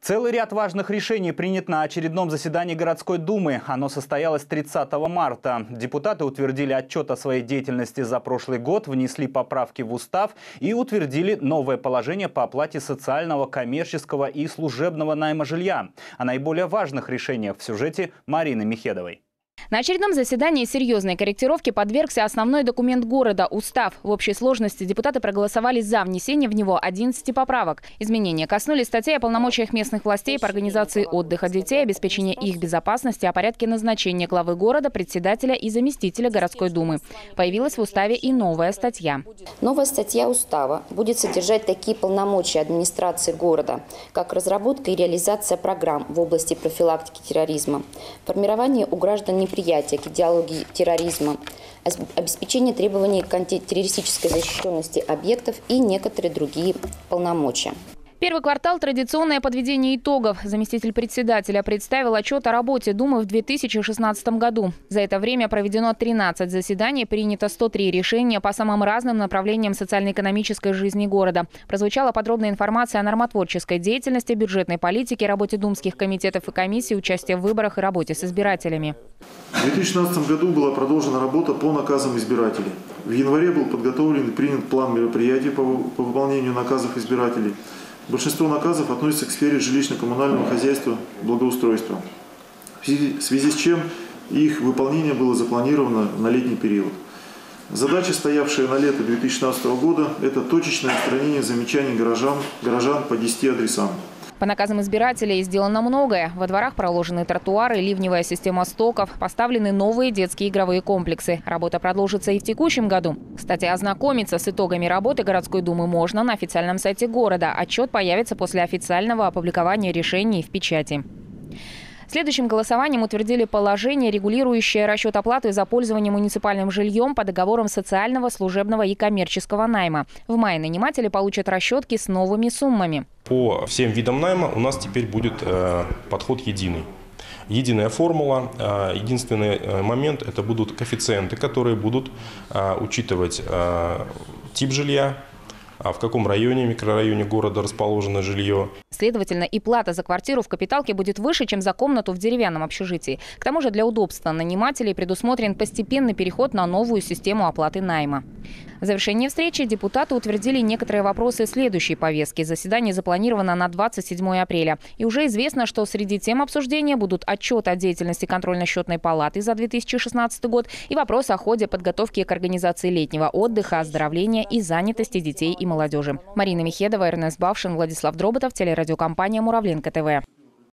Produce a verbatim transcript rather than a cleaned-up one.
Целый ряд важных решений принят на очередном заседании городской думы. Оно состоялось тридцатого марта. Депутаты утвердили отчет о своей деятельности за прошлый год, внесли поправки в устав и утвердили новое положение по оплате социального, коммерческого и служебного найма жилья. О наиболее важных решениях в сюжете Марины Михедовой. На очередном заседании серьезной корректировки подвергся основной документ города – устав. В общей сложности депутаты проголосовали за внесение в него одиннадцати поправок. Изменения коснулись статей о полномочиях местных властей по организации отдыха детей, обеспечения их безопасности, о порядке назначения главы города, председателя и заместителя городской думы. Появилась в уставе и новая статья. Новая статья устава будет содержать такие полномочия администрации города, как разработка и реализация программ в области профилактики терроризма, формирование у граждан неприятия к идеологии терроризма, обеспечение требований к антитеррористической защищенности объектов и некоторые другие полномочия. Первый квартал – традиционное подведение итогов. Заместитель председателя представил отчет о работе Думы в две тысячи шестнадцатом году. За это время проведено тринадцать заседаний, принято сто три решения по самым разным направлениям социально-экономической жизни города. Прозвучала подробная информация о нормотворческой деятельности, бюджетной политике, работе думских комитетов и комиссий, участии в выборах и работе с избирателями. В две тысячи шестнадцатом году была продолжена работа по наказам избирателей. В январе был подготовлен и принят план мероприятий по, по выполнению наказов избирателей. Большинство наказов относятся к сфере жилищно-коммунального хозяйства, благоустройства, в связи с чем их выполнение было запланировано на летний период. Задача, стоявшая на лето две тысячи шестнадцатого года, это точечное устранение замечаний горожан, горожан по десяти адресам. По наказам избирателей сделано многое. Во дворах проложены тротуары, ливневая система стоков, поставлены новые детские игровые комплексы. Работа продолжится и в текущем году. Кстати, ознакомиться с итогами работы городской думы можно на официальном сайте города. Отчет появится после официального опубликования решений в печати. Следующим голосованием утвердили положение, регулирующее расчет оплаты за пользование муниципальным жильем по договорам социального, служебного и коммерческого найма. В мае наниматели получат расчетки с новыми суммами. По всем видам найма у нас теперь будет э, подход единый. Единая формула. Э, единственный э, момент – это будут коэффициенты, которые будут э, учитывать э, тип жилья, а в каком районе, микрорайоне города расположено жилье. Следовательно, и плата за квартиру в капиталке будет выше, чем за комнату в деревянном общежитии. К тому же для удобства нанимателей предусмотрен постепенный переход на новую систему оплаты найма. В завершении встречи депутаты утвердили некоторые вопросы следующей повестки. Заседание запланировано на двадцать седьмое апреля. И уже известно, что среди тем обсуждения будут отчет о деятельности контрольно-счетной палаты за две тысячи шестнадцатый год и вопрос о ходе подготовки к организации летнего отдыха, оздоровления и занятости детей и молодежи. Марина Михедова, Эрнест Бавшин, Владислав Дроботов, телерадиокомпания «Муравленко ТВ».